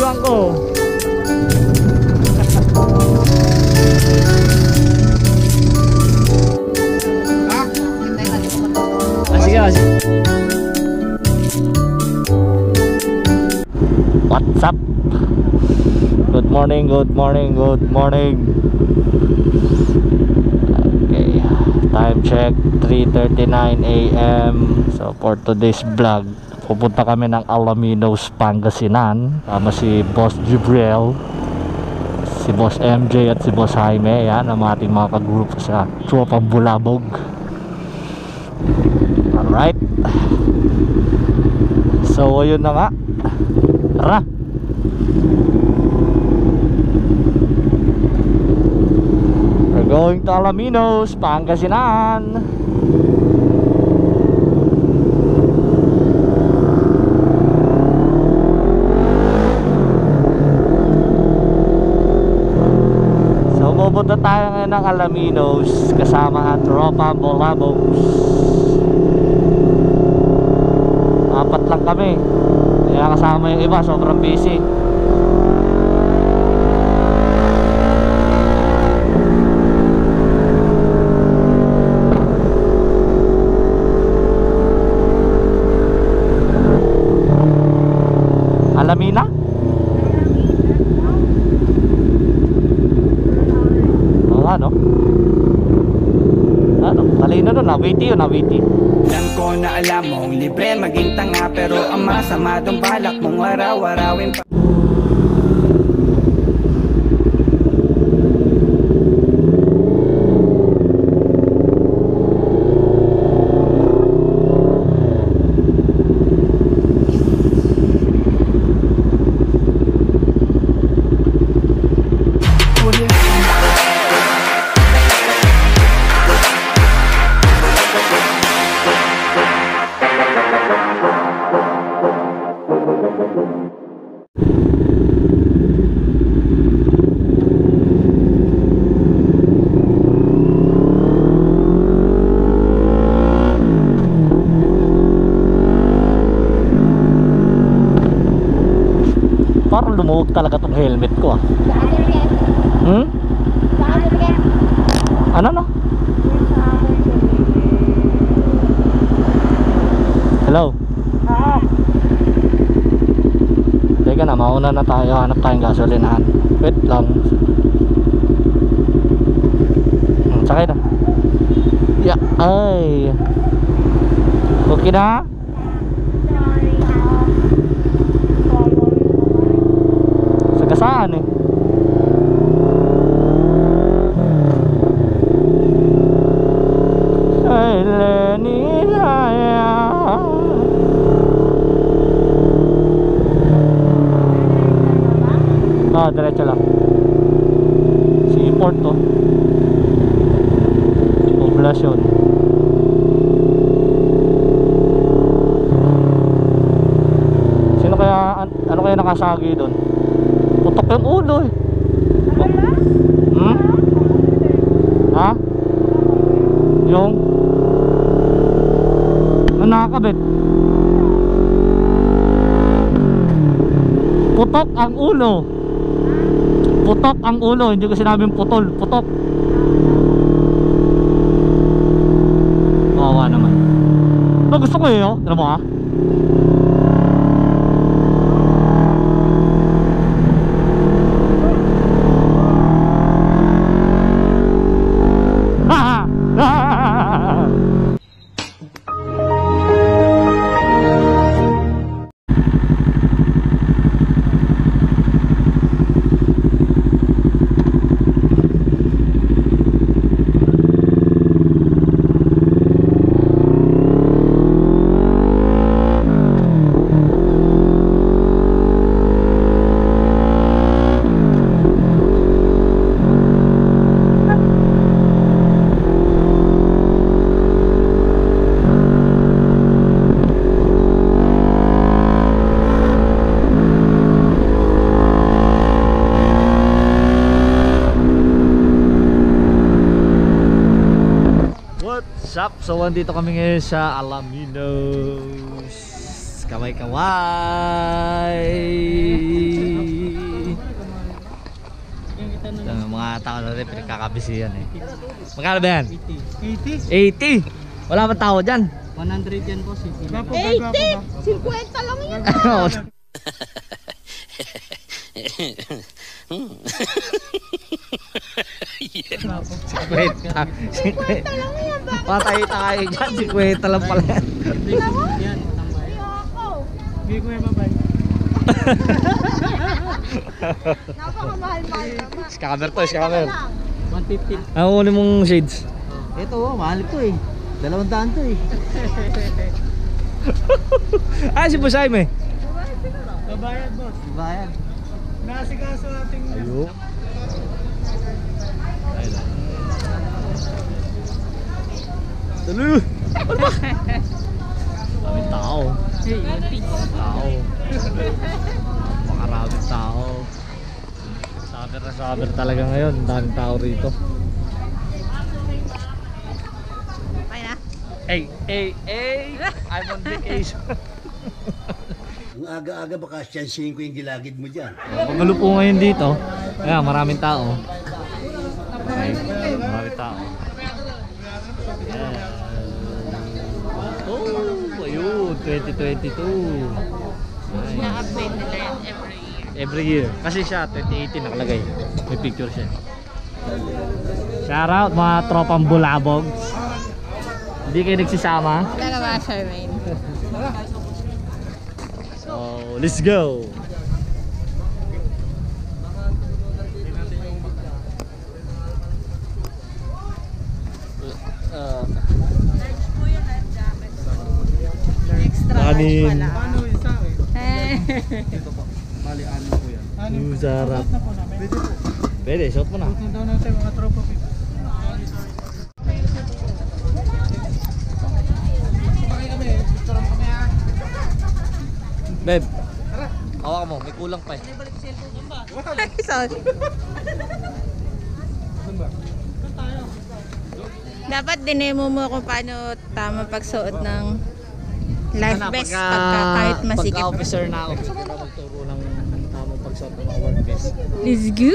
bangko. Sige. What's up? Good morning. Okay, time check 3:39 AM. So for today's vlog, pupunta kami ng Alaminos, Pangasinan. Sama si Boss Jibriel, si Boss MJ at si Boss Jaime. Yan ang ating mga kagrupo sa Tropang Bulabog. Alright. So ayun na nga. Tara. We're going to Alaminos, Pangasinan. So pupunta tayo ngayon ng Alaminos kasama ang Tropang Bulabog. Apat lang kami. Kaya kasama yung iba, sobrang busy. Alamina? Oo nga, no? Ano? Talino nun, nawiti yun, nawiti. Alam ko na alam mong libre maging tanga, pero ang masama dong balak mong araw-arawin pa. Parang lumuhog talaga tong helmet ko ah. Ano no? Hello? Teka na, mauna na tayo. Hanap tayong gasolinahan. Wait lang. Sakay na. Yeah, ay. Okay na? Sagasaan eh. Ay, Lenny, diretso lang. Seaport to. Poblasyon. Sino kaya, ano kaya nakasagi doon? Putok yung ulo eh. Ha? Yung nakakabit. Putok ang ulo. Putok ang ulo. Hindi ko sinabing putol. Putok. Kawawa naman. Gusto ko eh, oh. Tira mo ha. What's up? So andito kami ngayon sa Alaminos. Kaway-kaway. Yung mga tao natin pinagkakabisihan eh. Magkano ba yan? 80? 80? Wala ba tao dyan? 100 yan boss. 80! 50 lang yan. Wait, 50 lang yan. Bakit? patay tayo dyan. 50 lang pala yan. Yan, tambay. Ayoko. Bigay ko yung babay. Napakamahal-mahal naman. Scammer to, scammer. 150. Ang uli mong shades. Ito mahal to eh. 200 to eh. Si Boss Jaime. Babayad boss. Babayad. Nasikaso ating Ayo. Tuloy. Ano ba? Daming tao. Tao. Napakaraming tao. Summer na summer talaga ngayon. Daming tao rito. Okay na? Hey, hey, hey! I'm on vacation. Ang aga-aga baka siyansihin ko yung gilagid mo dyan. Magulo po ngayon dito. Ayan, maraming tao. Okay, maraming tao. Ayan. Oh, ayun, 2022. Nice. Na-update nila yan every year. Every year. Kasi siya, 2018 nakalagay. May picture siya. Shout out mga tropang bulabog. Hindi kayo nagsisama. Talaga ba, Charmaine? So, let's go! Extra Kanin. large pala. Paano yung sa akin? Eh. Bali, ano po yan? Sarap. Na po namin. Pwede po. Pwede, shot mo na. Punta daw natin mga tropa people. Kumakay kami eh. Picture kami ha. Babe, hawak mo, may kulang pa eh. Sorry. Dapat dinemo mo kung paano tama pagsuot ng life vest pagka kahit masikip. Pagka-officer na ako, gusto ko na magturo ng tamang pagsuot ng mga work vest. Let's go.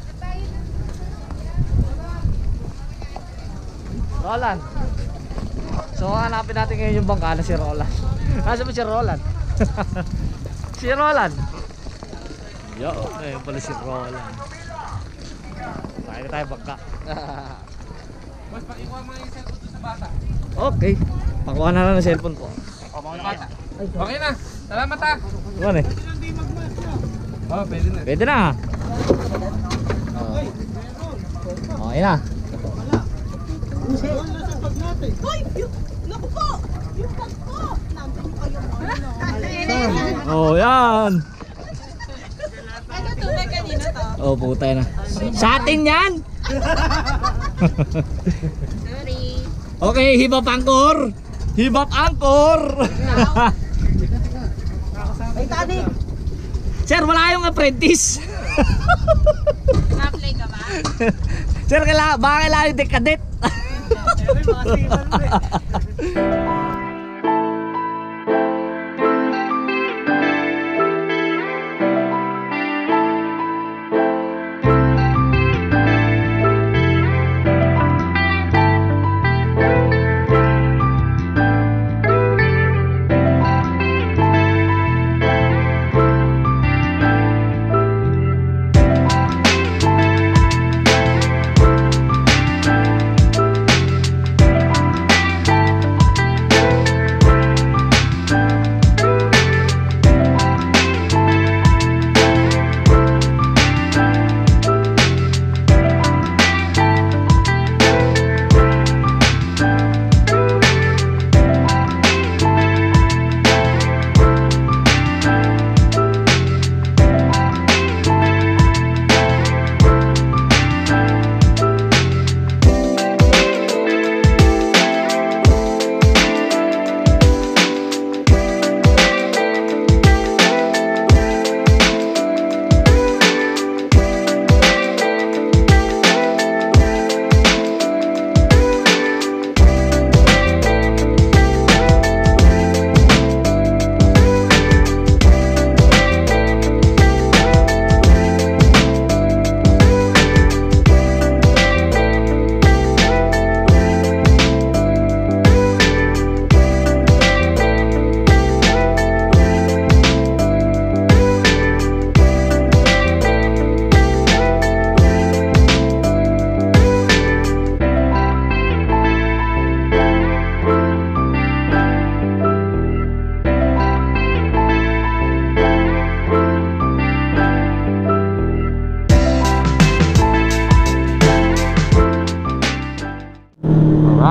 Roland. So hanapin natin ngayon yung bangka na si Roland. Nasaan ba si Roland? Si Roland. Yo, ayun pala si Roland. Tayo tayo bangka. Boss, pakikuha mo yung cellphone doon sa bata. Okay. Pakuha na lang ng cellphone po. Okay na. Salamat ha. Ano eh? Oh, pwede na. Pwede na. Okay na. Hoy! Naku po! Yung bag ko! Nandun ko yung Oh, yan. Ano tubig kanina to? Oh, puta na. Sa atin yan. Sorry. Okay, hibap angkor. Hibap angkor. Titanic! Sir, wala yung apprentice. Na-play ka ba? Sir, baka kailangan yung dekadet. Mga siman mo eh.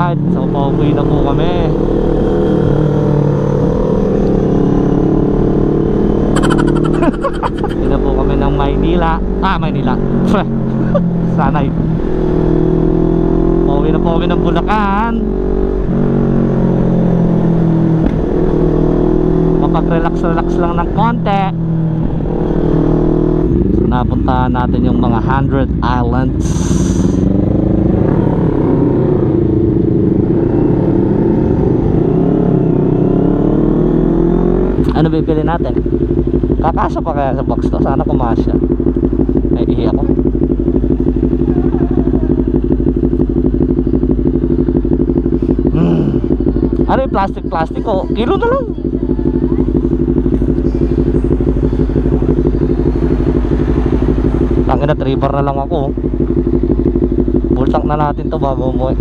Alright, so pauwi na po kami. Pauwi na po kami ng Maynila. Maynila. Sanay. Pauwi na po kami ng Bulacan. Mapag-relax lang ng konti. So napuntahan natin yung mga 100 Islands. Ano bibili natin? Kakasya pa kaya sa box to? Sana kumasya. Ay, ihi ako. Ano yung plastic ko? Kilo na lang. Tangina, 3 bar na lang ako. Full tank na natin to bago umuwi.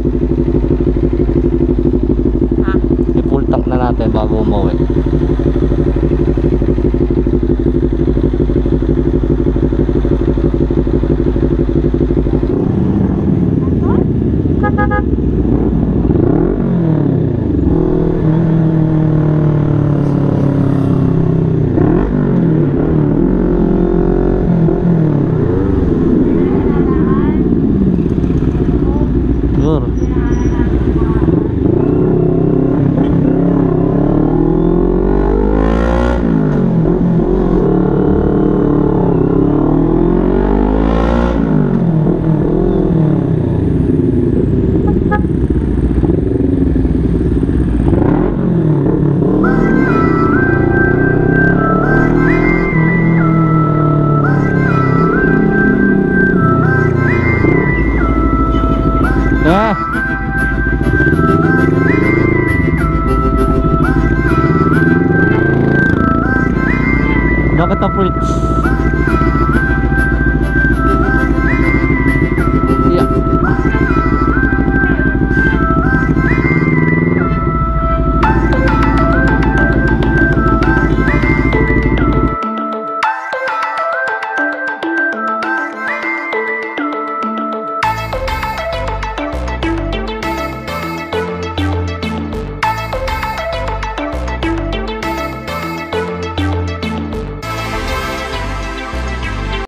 I-full tank na natin bago umuwi. Bakit ang Fritz?